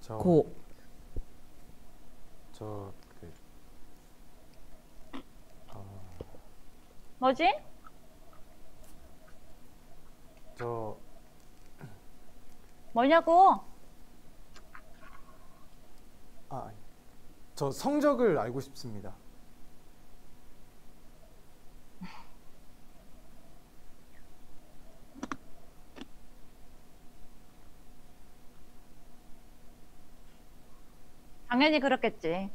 고. 뭐지? 뭐냐고? 저 성적을 알고 싶습니다. 당연히 그렇겠지.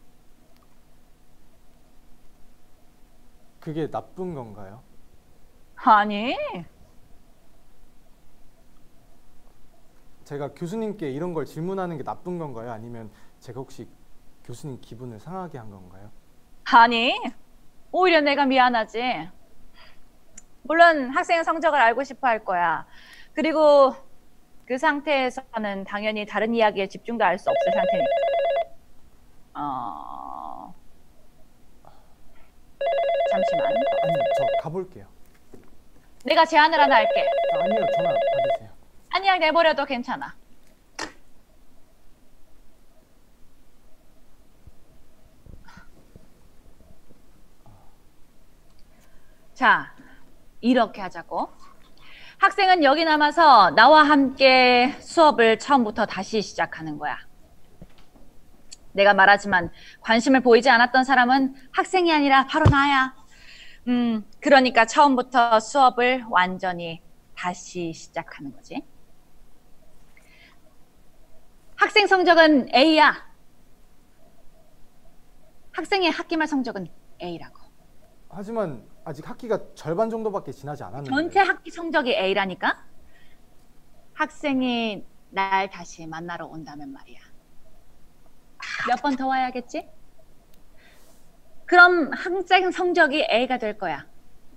그게 나쁜 건가요? 아니, 제가 교수님께 이런 걸 질문하는 게 나쁜 건가요? 아니면 제가 혹시 교수님 기분을 상하게 한 건가요? 아니, 오히려 내가 미안하지. 물론 학생의 성적을 알고 싶어 할 거야. 그리고 그 상태에서는 당연히 다른 이야기에 집중도 할 수 없을 상태니까. 잠시만. 아니, 저 가볼게요. 내가 제안을 하나 할게. 아니요, 전화 받으세요. 아니야, 내버려도 괜찮아. 자, 이렇게 하자고. 학생은 여기 남아서 나와 함께 수업을 처음부터 다시 시작하는 거야. 내가 말하지만 관심을 보이지 않았던 사람은 학생이 아니라 바로 나야. 그러니까 처음부터 수업을 완전히 다시 시작하는 거지. 학생 성적은 A야. 학생의 학기말 성적은 A라고. 하지만 아직 학기가 절반 정도밖에 지나지 않았는데. 전체 학기 성적이 A라니까? 학생이 날 다시 만나러 온다면 말이야. 몇 번 더 와야겠지? 그럼 학생 성적이 A가 될 거야.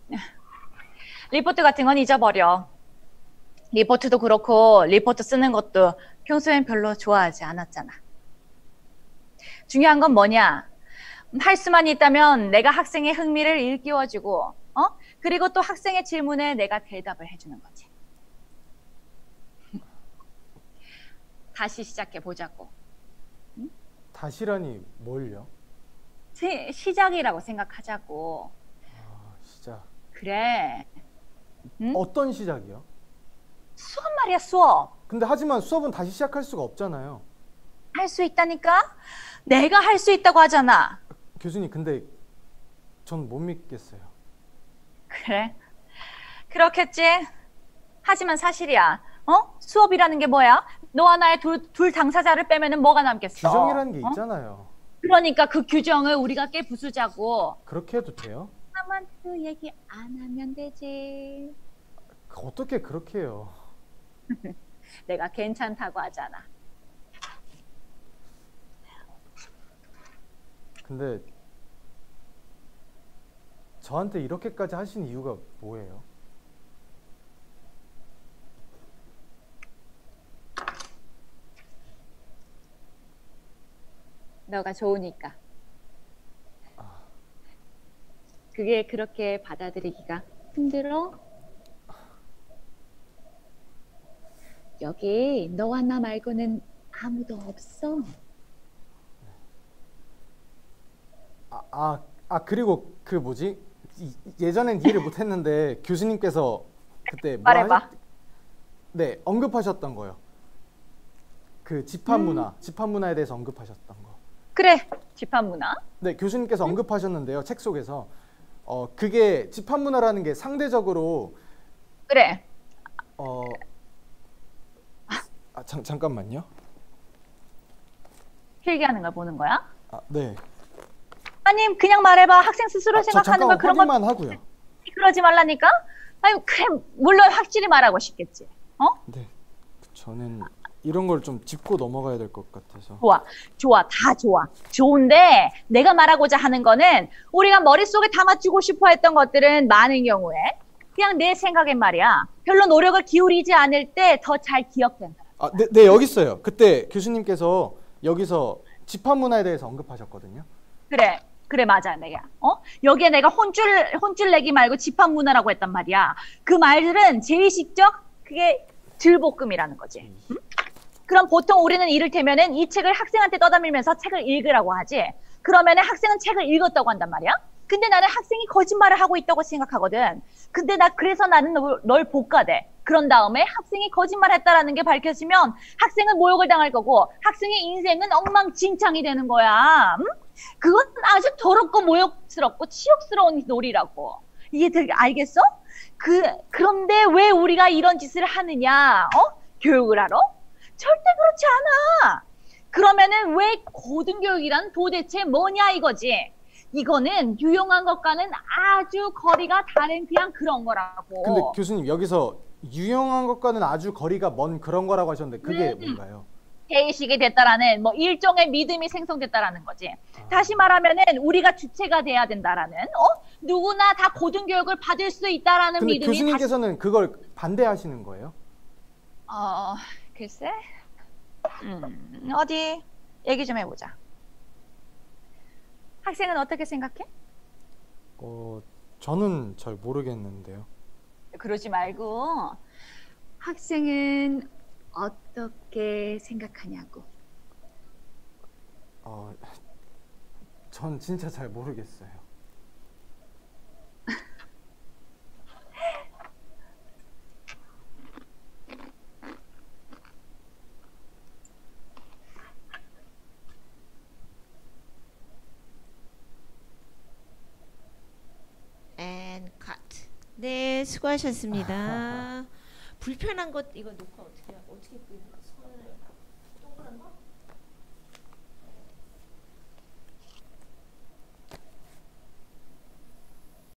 리포트 같은 건 잊어버려. 리포트도 그렇고 리포트 쓰는 것도 평소엔 별로 좋아하지 않았잖아. 중요한 건 뭐냐? 할 수만 있다면 내가 학생의 흥미를 일깨워주고 그리고 또 학생의 질문에 내가 대답을 해주는 거지. 다시 시작해 보자고. 응? 다시라니 뭘요? 시작이라고 생각하자고. 시작. 그래. 응? 어떤 시작이요? 수업 말이야, 수업. 근데 하지만 수업은 다시 시작할 수가 없잖아요. 할 수 있다니까? 내가 할 수 있다고 하잖아. 교수님, 근데 전 못 믿겠어요. 그래. 그렇겠지. 하지만 사실이야. 수업이라는 게 뭐야? 너와 나의 둘 당사자를 빼면은 뭐가 남겠어? 규정이라는 게 있잖아요. 그러니까 그 규정을 우리가 깨부수자고. 그렇게 해도 돼요? 나만 그 얘기 안 하면 되지. 어떻게 그렇게 해요? 내가 괜찮다고 하잖아. 근데 저한테 이렇게까지 하신 이유가 뭐예요? 너가 좋으니까. 그게 그렇게 받아들이기가 힘들어? 여기 너와 나 말고는 아무도 없어. 그리고 그 뭐지? 예전엔 이해를 못했는데 교수님께서 그때 말해봐. 네, 언급하셨던 거요. 그 집합 문화에 대해서 언급하셨던 거. 그래, 집합 문화. 네, 교수님께서 언급하셨는데요, 책 속에서. 그게 집합 문화라는 게 상대적으로 그래. 잠깐만요. 필기하는 걸 보는 거야? 네. 아니, 그냥 말해봐. 학생 스스로 생각하는 걸 그런 확인만 하고요. 그러지 말라니까? 아니, 그래, 물론 확실히 말하고 싶겠지. 네. 저는 이런 걸 좀 짚고 넘어가야 될 것 같아서. 좋아, 다 좋아. 좋은데 내가 말하고자 하는 거는 우리가 머릿속에 담아주고 싶어 했던 것들은 많은 경우에 그냥 내 생각엔 말이야. 별로 노력을 기울이지 않을 때 더 잘 기억된다. 네, 여기 있어요. 그때 교수님께서 여기서 집합 문화에 대해서 언급하셨거든요. 그래, 맞아, 내가. 여기에 내가 혼줄 내기 말고 집합 문화라고 했단 말이야. 그 말들은 제의식적, 그게 들볶음이라는 거지. 응? 그럼 보통 우리는 이를테면은 이 책을 학생한테 떠담으면서 책을 읽으라고 하지. 그러면은 학생은 책을 읽었다고 한단 말이야. 근데 나는 학생이 거짓말을 하고 있다고 생각하거든. 근데 그래서 나는 널 볶아대. 그런 다음에 학생이 거짓말했다라는 게 밝혀지면 학생은 모욕을 당할 거고 학생의 인생은 엉망진창이 되는 거야. 응? 그건 아주 더럽고 모욕스럽고 치욕스러운 놀이라고. 이게 되게 알겠어? 그런데 왜 우리가 이런 짓을 하느냐? 교육을 하러? 절대 그렇지 않아. 그러면은 왜 고등교육이란 도대체 뭐냐 이거지. 이거는 유용한 것과는 아주 거리가 다른 그냥 그런 거라고. 근데 교수님 여기서 유용한 것과는 아주 거리가 먼 그런 거라고 하셨는데 그게 뭔가요? 대의식이 됐다라는 뭐 일종의 믿음이 생성됐다라는 거지. 다시 말하면은 우리가 주체가 돼야 된다라는 누구나 다 고등교육을 받을 수 있다라는 근데 믿음이. 교수님께서는 그걸 반대하시는 거예요? 글쎄. 어디 얘기 좀 해보자. 학생은 어떻게 생각해? 저는 잘 모르겠는데요. 그러지 말고 학생은 어떻게 생각하냐고. 전 진짜 잘 모르겠어요. And cut. 네, 수고하셨습니다. 불편한 것 이거 녹화 어떻게 끄는 거지?